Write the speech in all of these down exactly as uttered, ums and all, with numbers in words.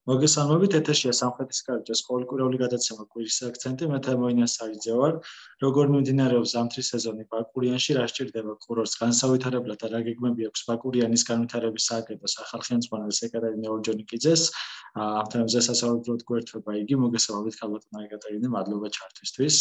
მოგესალმებით, ეთერშია სამხრეთის კარიბჭის სკოლიკურეული გადაცემა კვირის აქცენტი. მე თემოინია საიძე ვარ. როგორ მიმდინარეობს ზამთრის სეზონი ბაკურიანში, რა სჭირდება კურორტს განსავითარებლად და რა გეგმები აქვს ბაკურიანის განვითარების სააგენტოს ახალ ხელმძღვანელს ეკატერინე ორჯონიკიძეს. ამ თემებზე სასწავლებლად გვერდება იგი. მოგესალმებით, ქალბატონო ეკატერინე, მადლობა ჩართვისთვის.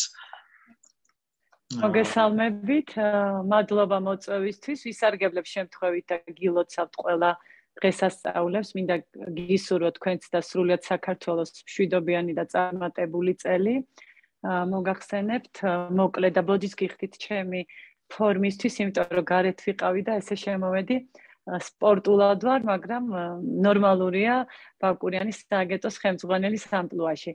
მოგესალმებით, მადლობა მოწვევისთვის, ვისარგებლებ შემთხვევით და გილოცავთ ყველა დღესასწაულებს, მინდა გისურვო თქვენც და სრულიად საქართველოს მშვიდობიანი და წარმატებული წელი. მოგახსენებთ, მოკლე და ბოდიშს გიხდით ჩემი ფორმისთვის, იმიტომ რომ გარეთ ვიყავი და ესე შემოვედი. სპორტულად ვარ, მაგრამ ნორმალურია ბაკურიანის სააგენტოს ხელმძღვანელის ამპლუაში.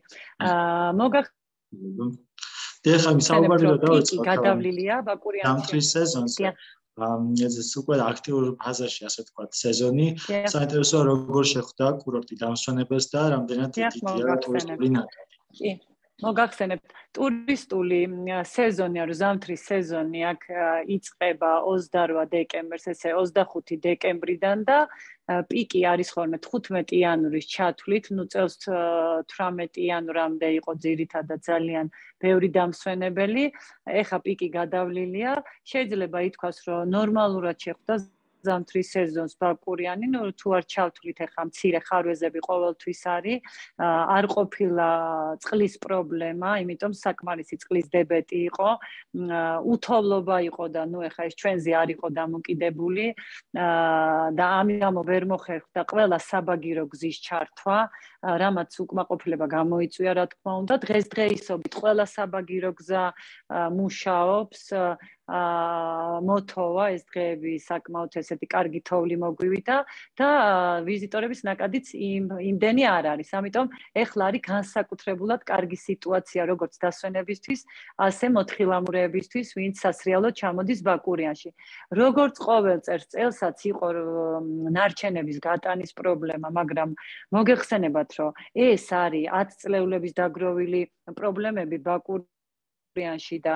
მოგახსენებთ ეხლა საუბარი რა დავიწყოთ გადავლილია ბაკურიანში ზამთრის სეზონზე. ეს უკვე აქტიურ ფაზაში, ასე ვთქვათ, სეზონი. საინტერესოა როგორ შეხვდა კურორტი დამსვენებელს და რამდენად დიდია ტურისტული ნაკადი. კი, მოგახსენებთ, ტურისტული სეზონი, ანუ ზამთრის სეზონი აქ იწყება ოცდარვა დეკემბერს, ესე ოცდახუთი დეკემბრიდან და პიკი არის ხოლმე თხუთმეტი იანვრის ჩათვლით, ნუ წელს თვრამეტი იანვრამდე იყო ძირითადად ძალიან ბევრი დამსვენებელი. ეხა პიკი გადავლილია, შეიძლება ითქვას, რომ ნორმალურად შეხვდა ზამთრის სეზონს ბაკურიანი, ნუ თუ არ ჩავთვლით ეხა მცირე ხარვეზები ყოველთვის არის, არ ყოფილა წყლის პრობლემა, იმიტომ საკმარისი წყლის დებეტი იყო, უთოვლობა იყო და ნუ ეხა ეს ჩვენზე არ იყო დამოკიდებული და ამის გამო ვერ მოხერხდა ყველა საბაგირო გზის ჩართვა, რამაც უკმაყოფილება გამოიწვია, რა თქმა უნდა, დღესდღეისობით ყველა საბაგირო გზა მუშაობს. მotova ეს დღეები საკმაოდ ესეთი კარგი თოვლი მოგვივიდა და ვიზიტორების ნაკადიც იმდენი არ არის. ამიტომ ეხლა არის განსაკუთრებულად კარგი სიტუაცია როგორც დასვენებისთვის, ასე მოთხილამურეებისთვის, ვინც სასრიალოდ ჩამოდის ბაკურიანში. როგორც ყოველ წელსაც იყო ნარჩენების გატანის პრობლემა, მაგრამ მოგეხსენებათ, რომ ეს არის ათწლეულების დაგროვილი პრობლემები ბაკურიანში და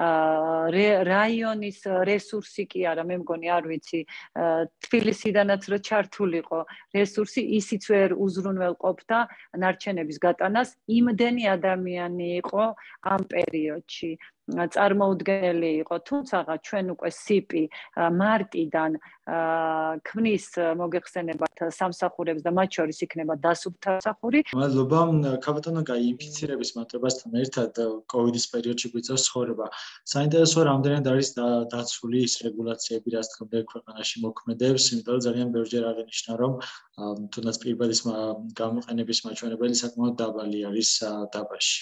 რაიონის რესურსი კი არა, მე მგონი არ ვიცი, თბილისიდანაც რო ჩართულიყო რესურსი, ისიც ვერ უზრუნველყოფდა ნარჩენების გატანას, იმდენი ადამიანი იყო ამ პერიოდში. წარმოუდგენელი იყო, თუმცა ჩვენ უკვე სიპი მარტიდან ქმნის მოგეხსენებათ სამსახურებს და მათ შორის იქნება დასუფთა სამსახური. მადლობა, ქალბატონო, გაინფიცირების მატებასთან ერთად კოვიდის პერიოდში გვიწევს ცხოვრება. საინტერესოა, რამდენად არის დაცული ის რეგულაციები, რაც დღემდე ქვეყანაში მოქმედებს, იმიტომ რომ ძალიან ბევრჯერ აღინიშნა, რომ თუნდაც პირბადის გამოყენების მაჩვენებელი საკმაოდ დაბალი არის დაბაში.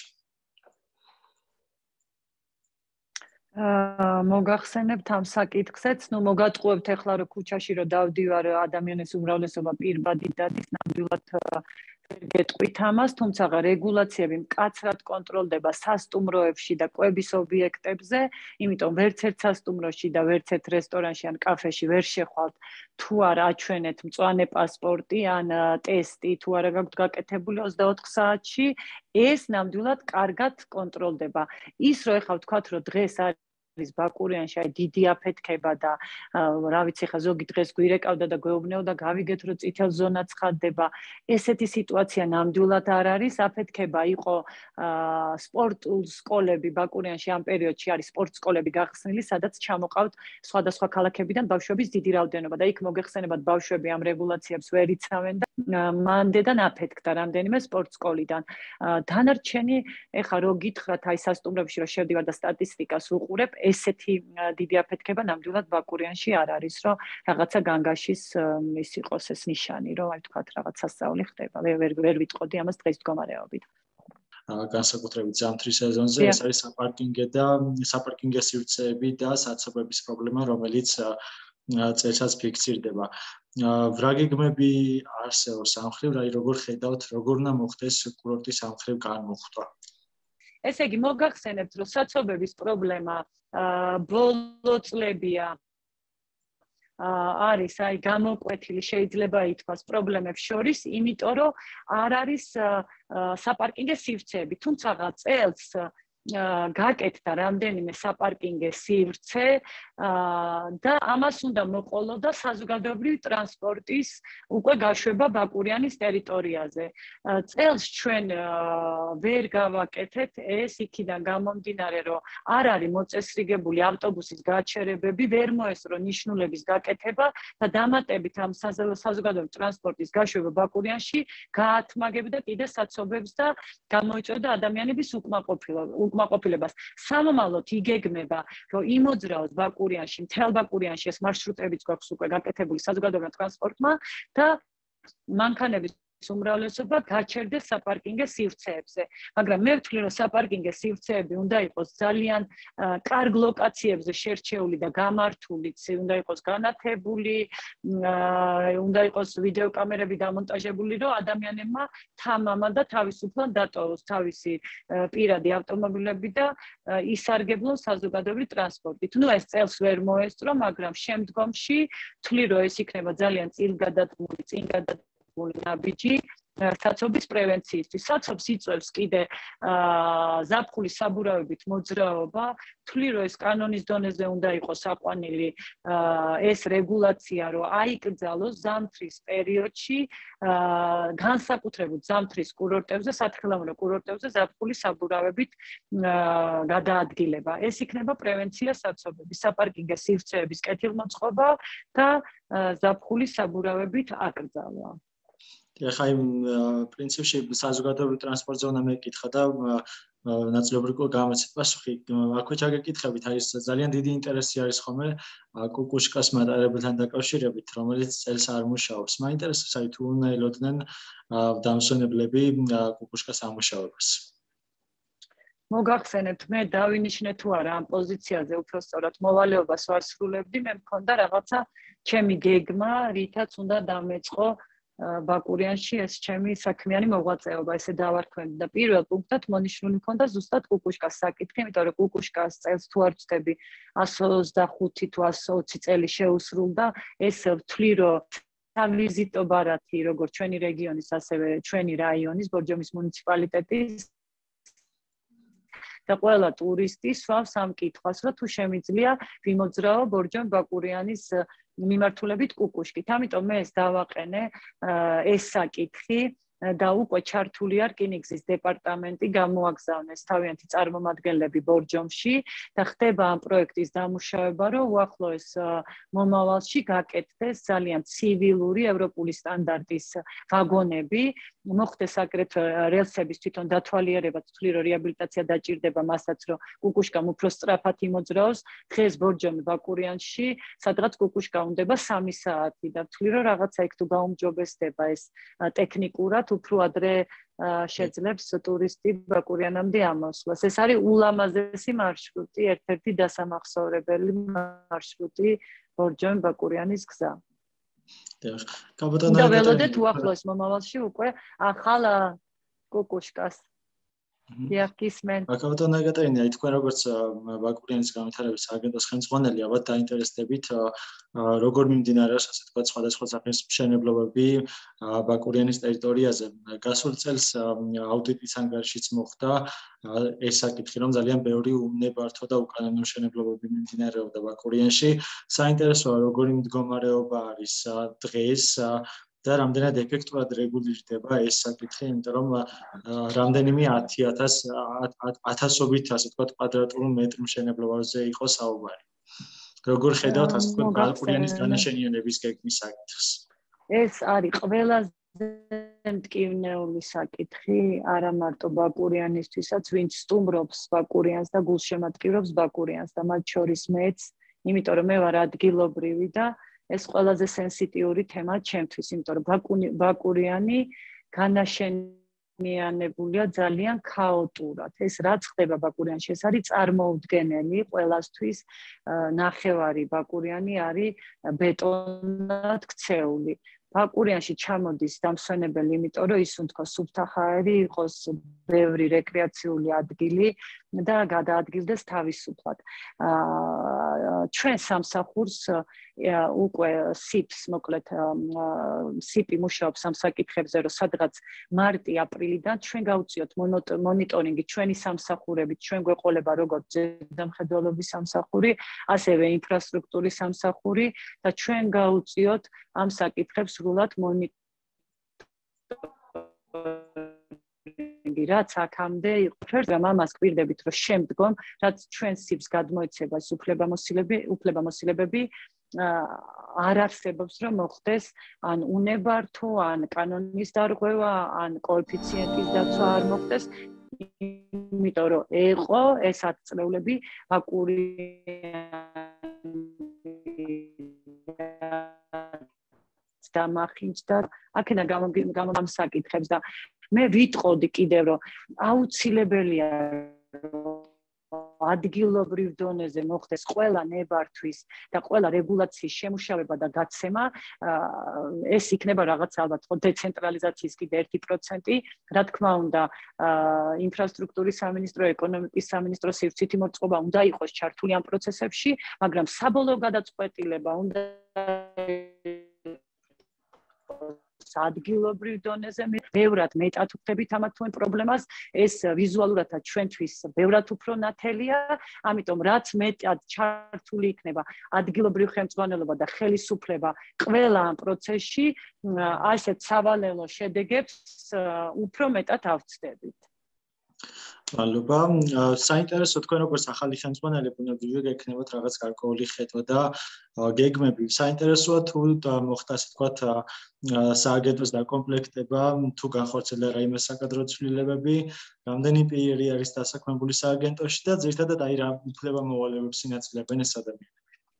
მოგახსენებთ ამ საკითხზეც, ნუ მოგატყუებთ ეხლა რომ ქუჩაში რომ დავდივარ, ადამიანის უმრავლესობა პირბადით დადის, ნამდვილად გეტყვით ამას, თუმცა რეგულაციები მკაცრად კონტროლდება სასტუმროებში და კვების ობიექტებზე, იმიტომ ვერც ერთ სასტუმროში და ვერც ერთ რესტორანში ან კაფეში ვერ შეხვალთ თუ არ აჩვენეთ მწვანე პასპორტი ან ტესტი, თუ არა გაქვთ გაკეთებული ოცდაოთხ საათში, ეს ნამდვილად კარგად კონტროლდება. ის რომ ეხლა ვთქვათ, რომ დღეს არის ბაკურიანში აი დიდი აფეთქება და რა ვიცი ხა ზოგი დღეს გვირეკავდა და გვეუბნეოდა გავიგეთ რომ წითელ ზონა ცხადდება, ესეთი სიტუაცია ნამდვილად არ არის. აფეთქება იყო სპორტულ სკოლები ბაკურიანში ამ პერიოდში არის სპორტ სკოლები გახსნილი, სადაც ჩამოყავთ სხვადასხვა ქალაქებიდან ბავშვების დიდი რაოდენობა და იქ მოგეხსენებათ ბავშვები ამ რეგულაციებს ვერ იცავენ და მანდედან აფეთქდა რამდენიმე სპორტ სკოლიდან. დანარჩენი ეხა რო გითხრათ აი სასტუმრებში რომ შევდივარ და სტატისტიკას ვუყურებ, ესეთი დიდი აფეთქება ნამდვილად ბაკურიანში არ არის, რომ რაღაცა განგაშის ის იყოს ეს ნიშანი, რომ აი თქვათ რაღაც სასწაული ხდება. ვერ ვერ ვიტყოდი ამას დღეს მდგომარეობით. განსაკუთრებით ზამთრის სეზონზე ეს არის საპარკინგე და საპარკინგე სივრცეები და საცობების პრობლემა, რომელიც წელსაც ფიქსირდება. რა გეგმები არსებობს ამ მხრივ, რა როგორ ხედავთ, როგორ უნდა მოხდეს კურორტის ამ მხრივ განმოხტვა? ესე იგი, მოგახსენებთ, რომ საცობების პრობლემა ბოლო წლებია არის აი გამოკვეთილი, შეიძლება ითქვას პრობლემებს შორის, იმიტომ რომ არ არის საპარკინგე სივრცეები, თუმცა წელს გაკეთდა რამდენიმე საპარკინგე სივრცე და ამას უნდა მოყოლოდა საზოგადოებრივი ტრანსპორტის უკვე გაშვება ბაკურიანის ტერიტორიაზე. წელს ჩვენ ვერ გავაკეთეთ ეს იქიდან გამომდინარე, რომ არ არის მოწესრიგებული ავტობუსის გაჩერებები, ვერ მოესწრო ნიშნულების გაკეთება და დამატებით ამ საზოგადოებრივი ტრანსპორტის გაშვება ბაკურიანში გაათმაგებდა კიდე საცობებს და გამოიწვევდა ადამიანების უკმაყოფილებას. სამომავლოდ იგეგმება, რომ იმოძრაოს ბაკურიანში, მთელ ბაკურიანში ეს მარშრუტებიც გვაქვს უკვე გაკეთებული საზოგადოებრივ ტრანსპორტმა და მანქანების უმრავლესობა გაჩერდეს საპარკინგე სივრცეებზე. მაგრამ მე ვთვლი, რომ საპარკინგე სივრცეები უნდა იყოს ძალიან კარგ ლოკაციებზე შერჩეული და გამართული, უნდა იყოს განათებული, უნდა იყოს ვიდეო კამერები დამონტაჟებული, რომ ადამიანებმა თამამა და თავისუფლად დატოვოს თავისი პირადი ავტომობილები და ისარგებლონ საზოგადოებრივი ტრანსპორტით. ნუ ეს წელს ვერ მოესწრო, მაგრამ შემდგომში ვთვლი, რომ ეს იქნება ძალიან წინგადადგმული, წინგადადგმული ნაბიჯი საცობის პრევენციისთვის. საცობს იწვევს კიდე ზაფხულის საბურავებით მოძრაობა. ვთვლი, რომ ეს კანონის დონეზე უნდა იყოს აყვანილი ეს რეგულაცია, რომ აიკრძალოს ზამთრის პერიოდში განსაკუთრებით ზამთრის კურორტებზე, სათხილამურო კურორტებზე ზაფხულის საბურავებით გადაადგილება. ეს იქნება პრევენცია საცობების, საპარკინგე სივრცეების კეთილმოწყობა და ზაფხულის საბურავებით აკრძალვა. ეხლა იმ პრინციპში საზოგადოებრივ ტრანსპორტზე უნდა მეკითხა და ნაწილობრივ გამოცეთ პასუხი. აქვე ჩაგეკითხებით, არის ძალიან დიდი ინტერესი არის ხოლმე კუკუშკას მატარებელთან დაკავშირებით, რომელიც წელს არ მუშაობს. მაინტერესებს, აი თუ უნდა ელოდნენ დამსვენებლები კუკუშკას ამუშავებას. მოგახსენებთ, მე დავინიშნე თუ არა ამ პოზიციაზე უпростоრად მოვალეობას ვასრულებდი, მე მქონდა რაღაცა ჩემი გეგმა, რითაც უნდა დამეწყო ბაკურიანში ეს ჩემი საქმიანი მოღვაწეობა, ესე დავარქვენ და პირველ პუნქტად მონიშნული მქონდა ზუსტად კუკუშკას საკითხი, იმიტომ რომ კუკუშკას წელს თუ არ ვწდები εκατს ოცდახუთი თუ εκατს ოცი წელი შეუსრულდა, ეს ვთვლი, რომ სავიზიტო ბარათი, როგორც ჩვენი რეგიონის, ასევე ჩვენი რაიონის, ბორჯომის მუნიციპალიტეტის და ყველა ტურისტი სვავს ამ კითხვას, რომ თუ შემიძლია ვიმოძრაო ბორჯომ ბაკურიანის მიმართულებით კუკუშკით. ამიტომ მე ეს დავაყენე ეს საკითხი და უკვე ჩართული არ რკინიგზის დეპარტამენტი გამოაგზავნეს თავიანთი წარმომადგენლები ბორჯომში და ხდება ამ პროექტის დამუშავება, რომ უახლოეს მომავალში გაკეთდეს ძალიან ცივილური ევროპული სტანდარტის ვაგონები, მოხდეს აგრეთვე რელსების თვითონ დათვალიერება, ვთვლი, რომ რეაბილიტაცია დაჭირდება მასაც, რომ კუკუშკამ უფრო სწრაფად იმოძრაოს. დღეს ბორჯომი ბაკურიანში, სადღაც კუკუშკა უნდება სამი საათი და ვთვლი, რომ რაღაცა იქ თუ გაუმჯობესდება ეს ტექნიკურად, უფრო ადრე შეძლებს ტურისტი ბაკურიანამდე ამოსვლას. ეს არის ულამაზესი მარშრუტი, ერთ-ერთი დასამახსოვრებელი მარშრუტი ბორჯომი ბაკურიანის გზა. და ველოდეთ უახლოეს მომავალში უკვე ახალ კუკუშკას. დიახისმენ. ბაკალავრ ეკატერინე, აი თქვენ როგორც ბაკურიანის განვითარების აგენტოს ხელმძღვანელი, ალბათ დაინტერესდებით როგორ მიმდინარეობს, ასე თქვა, სხვადასხვა სახის მშენებლობები ბაკურიანის ტერიტორიაზე. გასულ წელს აუდიტის ანგარიშიც მოხდა ეს საკითხი, რომ ძალიან ბევრი უნებართო და უკანონო მშენებლობები მიმდინარეობდა ბაკურიანში. საინტერესოა, როგორი მდგომარეობა არის დღეს და რამდენად ეფექტურად რეგულირდება ეს საკითხი, იმიტომ რომ რამდენიმე ათი ათას ათასობით, ასე თქვა, კვადრატული მეტრი მშენებლობაზე იყო საუბარი. როგორ ხედავთ, ასე თქვა, ბაკურიანის განაშენიანების გეგმის საკითხს? ეს არის ყველაზე მტკივნეული საკითხი, არა მარტო ბაკურიანისთვისაც, ვინც სტუმრობს ბაკურიანს და გულშემატკივრობს ბაკურიანს და მათ შორის მეც, იმიტომ რომ მე ვარ ადგილობრივი და ეს ყველაზე სენსიტიური თემა ჩემთვის, იმიტომ რომ ბაკურიანი განაშენიანებულია ძალიან ქაოტურად. ეს რაც ხდება ბაკურიანში, ეს არის წარმოუდგენელი ყველასთვის. ნახევარი ბაკურიანი არის ბეტონად ქცეული. ბაკურიანში ჩამოდის დამსვენებელი, იმიტომ რომ ის უნდა სუფთაჰაერი იყოს, ბევრი რეკრეაციული ადგილი და გადაადგილდეს თავისუფლად. ჩვენ სამსახურს უკვე სიპს, მოკლედ სიპი მუშაობს ამ საკითხებზე, რომ სადღაც მარტი-აპრილიდან ჩვენ გავუწიოთ მონიტორინგი ჩვენი სამსახურებით, ჩვენ გვეყოლება როგორც ზედამხედველობის სამსახური, ასევე ინფრასტრუქტურის სამსახური და ჩვენ გავუწიოთ ამ საკითხებს სრულად მონიტორინგი, რაც აქამდე იყო. რა ამას გვირდებით, რომ შემდგომ, რაც ჩვენ სიპს გადმოეცება ეს უფლებამოსილებები, არ არსებობს, რომ მოხდეს ან უნებართო, ან კანონის დარღვევა, ან კოეფიციენტის დაცვა არ მოხდეს, იმიტომ რომ ეყო ეს ათწლეულები ბაკურიანს დამახინჯდა აქედან გამომამ საკითხებს და მე ვიტყოდი კიდევ, რომ აუცილებელია ადგილობრივ დონეზე მოხდეს ყველა ნებართვის და ყველა რეგულაციის შემუშავება და გაცემა, ეს იქნება რაღაც ალბათ დეცენტრალიზაციის კიდე ერთი პროცენტი, რა თქმა უნდა, ინფრასტრუქტურის სამინისტრო, ეკონომიკის სამინისტრო სივრცითი მოწყობა უნდა იყოს ჩართული ამ პროცესებში, მაგრამ საბოლოო გადაწყვეტილება უნდა ადგილობრივ დონეზე. ბევრად მეტად ვხვდებით ამ თუ იმ პრობლემას, ეს ვიზუალურადაც ჩვენთვის ბევრად უფრო ნათელია, ამიტომ რაც მეტად ჩართული იქნება ადგილობრივ ხელმძღვანელობა და ხელისუფლება ყველა ამ პროცესში, ასეთ სავალელო შედეგებს უფრო მეტად ავწდებით. მადლობა. საინტერესო თქვენ როგორც ახალი ხელმძღვანელი ბუნებრივია გექნებათ რაღაც გარკვეული ხედვა და გეგმები. საინტერესოა თუ მოხდა ასე ვთქვათ სააგენტოს დაკომპლექტება, თუ განხორციელდა რაიმე საკადრო ცვლილებები, რამდენი პირი არის დასაქმებული სააგენტოში და ძირითადად აი რა უფლება-მოვალეობებს ინაწილებენ ეს ადამიანები.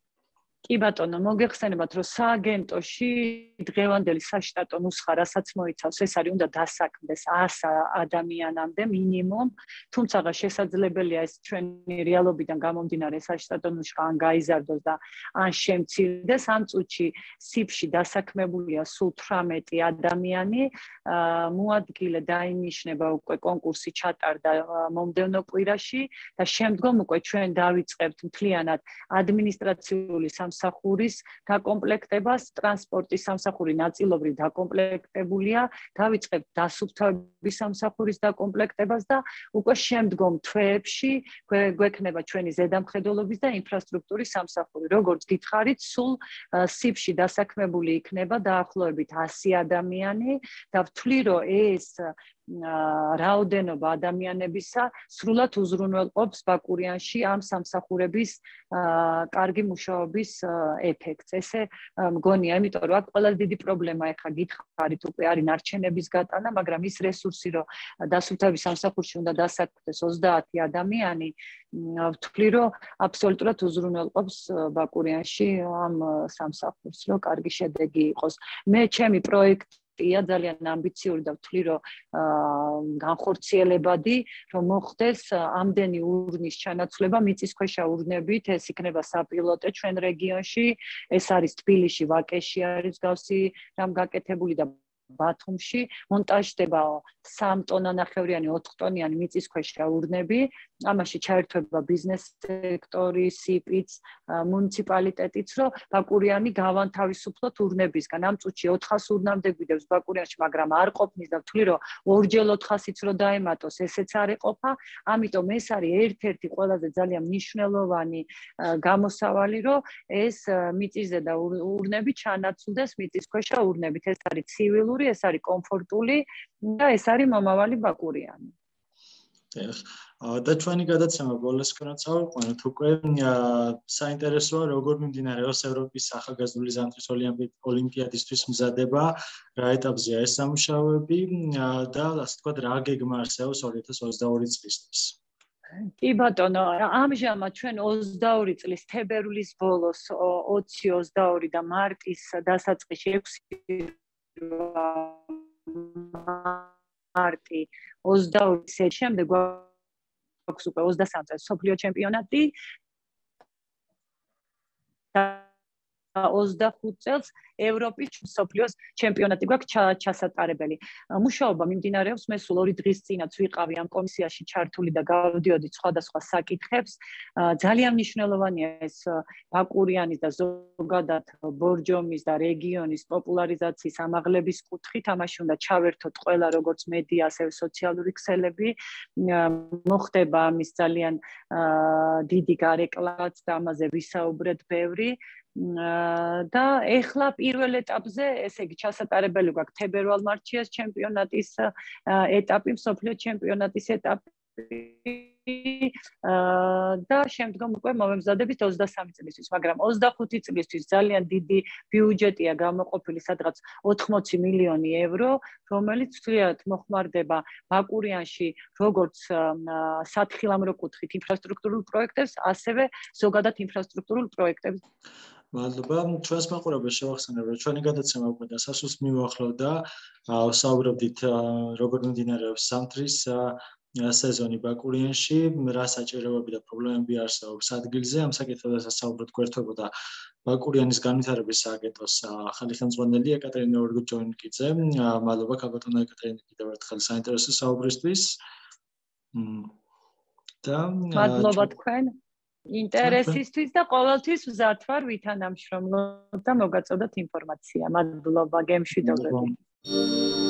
კი ბატონო, მოგეხსენებათ, რომ სააგენტოში დღევანდელი საშტატო ნუსხა, რასაც მოიცავს, ეს არის უნდა დასაქმდეს ას ადამიანამდე მინიმუმ, თუმცა შესაძლებელია ეს ჩვენი რეალობიდან გამომდინარე საშტატო ნუსხა ან გაიზარდოს და ან შემცირდეს. ამ წუთში სიპში დასაქმებულია სულ თვრამეტი ადამიანი, მოადგილე დაინიშნება უკვე კონკურსი ჩატარდა მომდევნო კვირაში და შემდგომ უკვე ჩვენ დავიწყებთ მთლიანად ადმინისტრაციული სამსახურის დაკომპლექტებას, ტრანსპორტის სამსახური ნაწილობრივ დაკომპლექტებულია, დავიწყებთ დასუფთავების სამსახურის დაკომპლექტებას და უკვე შემდგომ თვეებში გვექნება ჩვენი ზედამხედველობის და ინფრასტრუქტურის სამსახური. როგორც გითხარით, სულ სიპში დასაქმებული იქნება დაახლოებით ასი ადამიანი და ვთვლი, რომ ეს რაოდენობა ადამიანებისა სრულად უზრუნველყოფს ბაკურიანში ამ სამსახურების კარგი მუშაობის ეფექტს. ესე მგონია, იმიტომ რომ აქ ყველაზე დიდი პრობლემა ეხლა გითხარით უკვე არის ნარჩენების გატანა, მაგრამ ის რესურსი, რომ დასუფთავების სამსახურში უნდა დასაქმდეს ოცდაათი ადამიანი, ვთვლი, რომ აბსოლუტურად უზრუნველყოფს ბაკურიანში ამ სამსახურს, რომ კარგი შედეგი იყოს. მე ჩემი პროექტი ძალიან ამბიციური და ვთვლი, რომ განხორციელებადი, რომ მოხდეს ამდენი ურნის ჩანაცვლება მიწისქვეშა ურნებით, ეს იქნება საპილოტე ჩვენ რეგიონში, ეს არის თბილისში, ვაკეში არის გავსი რამ გაკეთებული და ბათუმში მონტაჟდება სამი ტონანახევრიანი, ოთხ ტონიანი მიწისქვეშა ურნები, ამაში ჩაერთვება ბიზნეს სექტორი, სიპიც, მუნიციპალიტეტიც, რომ ბაკურიანი გავანთავისუფლოთ ურნებისგან. ამ წუთში ოთხას ურნამდე გვიდევს ბაკურიანში, მაგრამ არ ყოფნის და ვთვლი, რომ ორჯერ ოთხასიც რო დაემატოს, ესეც არ ეყოფა, ამიტომ ეს არის ერთ-ერთი ყველაზე ძალიან მნიშვნელოვანი გამოსავალი, რომ ეს მიწისზედა ურნები ჩანაცვლდეს მიწისქვეშა ურნებით. ეს არის ცივილური, ეს არის კომფორტული და ეს არის მომავალი ბაკურიანი. და ჩვენი გადაცემა ბოლოსკენ წავიყვანოთ, უკვე საინტერესოა როგორ მიმდინარეობს ევროპის ახალგაზრდული ზამთრის ოლიმპიადისთვის მზადება, რა ეტაპზეა ეს სამუშაოები და ასე ვთქვათ რა გეგმა არსებობს ორი ათას ოცდაორი წლისთვის. კი ბატონო, ამჟამად ჩვენ ოცდაორი წლის თებერვლის ბოლოს ოცი ოცდაორი და მარტის დასაწყისში ექვსი მარტი ოცდაორი წლის შემდეგ გვაქვს უკვე ოცდასამი წლის მსოფლიო ჩემპიონატი და ოცდახუთ წელს ევროპის მსოფლიოს ჩემპიონატი გვაქვს ჩასატარებელი. მუშაობა მიმდინარეობს, მე სულ ორი დღის წინაც ვიყავი ამ კომისიაში ჩართული და გავდიოდი სხვადასხვა საკითხებს. ძალიან მნიშვნელოვანია ეს ბაკურიანის და ზოგადად ბორჯომის და რეგიონის პოპულარიზაციის ამაღლების კუთხით, ამაში უნდა ჩავერთოთ ყველა როგორც მედია, ასევე სოციალური ქსელები. მოხდება ამის ძალიან დიდი გარეკლაც და ამაზე ვისაუბრეთ ბევრი. და ეხლა პირველ ეტაპზე, ესე იგი, ჩასატარებელი გვაქვს თებერვალ-მარტის ჩემპიონატის ეტაპი, მსოფლიო ჩემპიონატის ეტაპი და შემდგომ უკვე მომემზადებით ოცდასამი წლისთვის, მაგრამ ოცდახუთი წლისთვის ძალიან დიდი ბიუჯეტია გამოყოფილი, სადღაც ოთხმოცი მილიონი ევრო, რომელიც სრულიად მოხმარდება ბაკურიანში როგორც სათხილამურო კუთხით ინფრასტრუქტურულ პროექტებს, ასევე ზოგადად ინფრასტრუქტურულ პროექტებს. მადლობა. ჩვენს მაყურებელს შევახსენებ, რომ ჩვენი გადაცემა უკვე დასასრულს მიმოახლოვდა. ვსაუბრობდით როგორ მიმდინარეობს ზამთრის სეზონი ბაკურიანში, რა საჭიროებები და პრობლემები არსებობს ადგილზე. ამ საკითხებზეც საუბრობთ გვერდებოდა ბაკურიანის განვითარების სააგენტოს ახალი ხელმძღვანელი ეკატერინე ორგუჯონიკიძე. მადლობა ქალბატონო ეკატერინე კიდევ ერთხელ საინტერესო საუბრისთვის. და მადლობა თქვენ ინტერესისთვის და ყოველთვის ვზართ ვარ ვითანამშრომლოთ და მოგაწოდოთ ინფორმაცია. მადლობა, გემშვიდობებით.